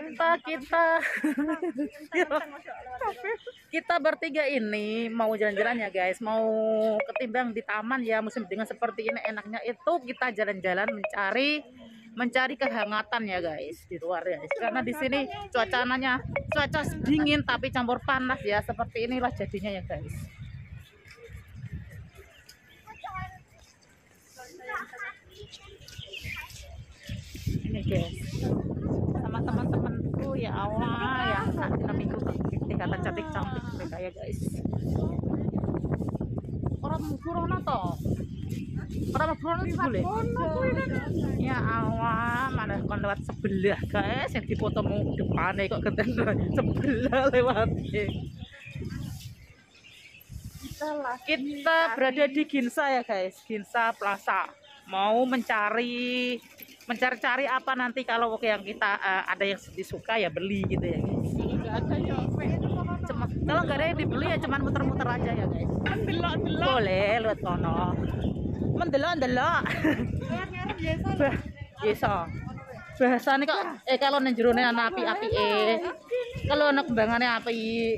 kita bertiga ini mau jalan-jalan ya guys, mau ketimbang di taman ya musim dingin seperti ini, enaknya itu kita jalan-jalan mencari kehangatan ya guys di luar ya guys. Karena di sini cuaca dingin tapi campur panas ya, seperti inilah jadinya ya guys. Ini guys sama teman-temanku ya Allah yang saat minggu kata cantik-cantik mereka ya guys. Orang corona toh, orang corona boleh ya Allah, mana kon lewat sebelah guys yang dipoto mau depannya kok keten sebelah lewat. Kita berada di Ginza ya guys, Ginza Plaza, mau mencari apa nanti kalau yang kita ada yang disuka ya beli gitu ya guys. Kalau nggak ada yang dibeli ya cuman muter-muter aja ya guys. Boleh lihat kono mendelok biasa bahasanya kok kalau nang jerone ana api-api kalau ana kembangane api.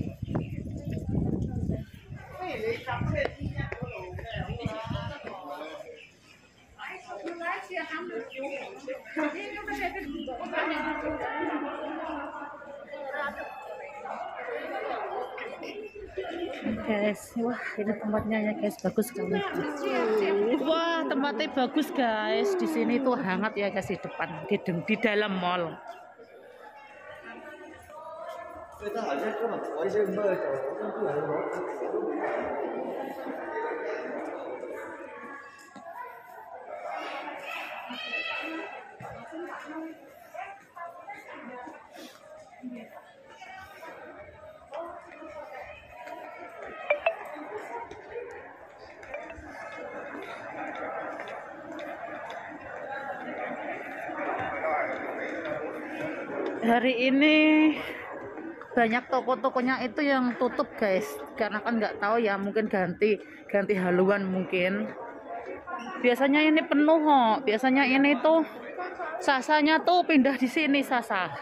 Guys, wah ini tempatnya ya guys, bagus sekali. Wah tempatnya bagus guys, di sini tuh hangat ya guys, di depan di dalam mall. Hari ini banyak toko-tokonya itu yang tutup guys, karena kan nggak tahu ya, mungkin ganti haluan mungkin. Biasanya ini penuh kok, biasanya ini tuh sasanya tuh pindah di sini sasa.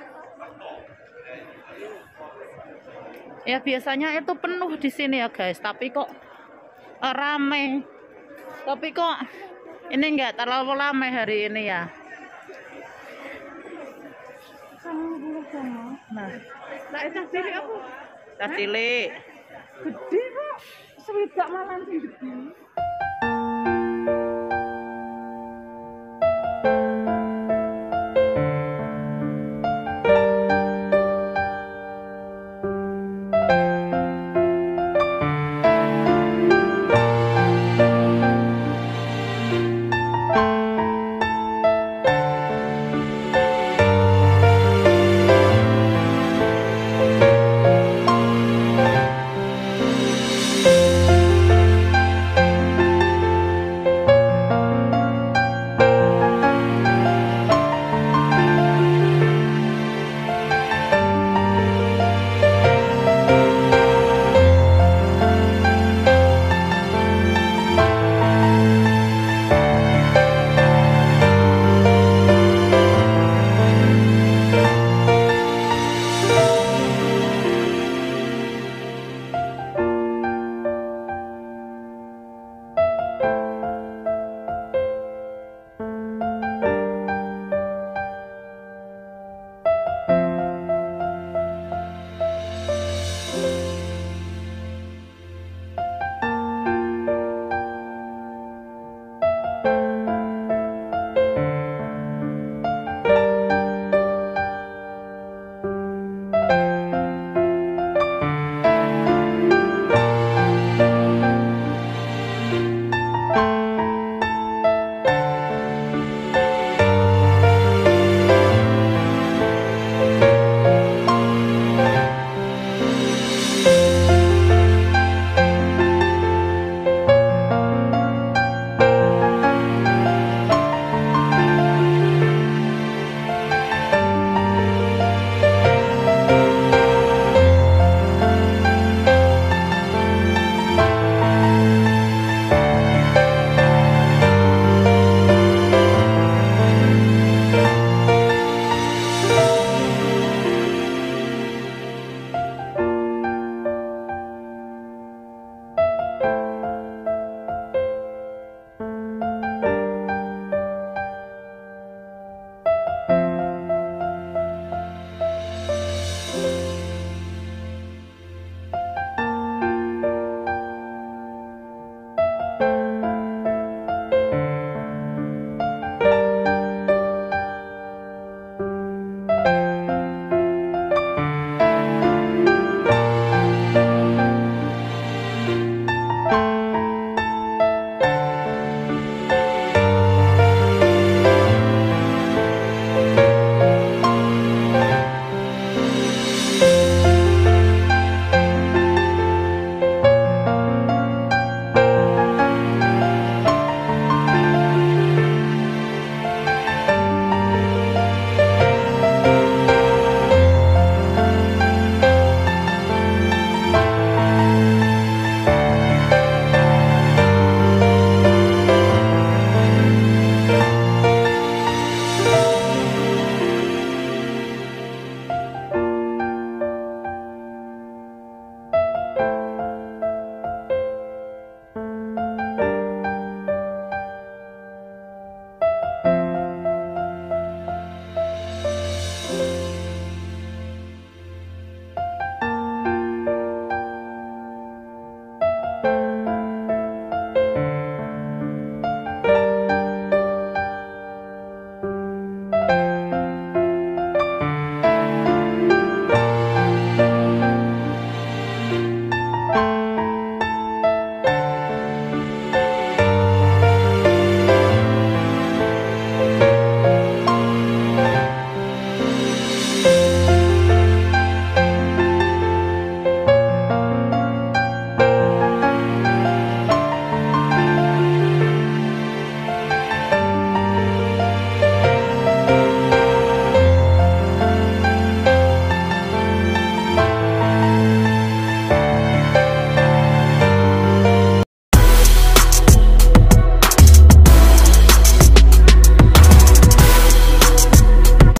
Ya biasanya itu penuh di sini ya guys, tapi kok rame. Tapi kok ini nggak terlalu ramai hari ini ya. Nah, cah cilik aku. Cah cilik. Gede kok. Swidak malan sing gede.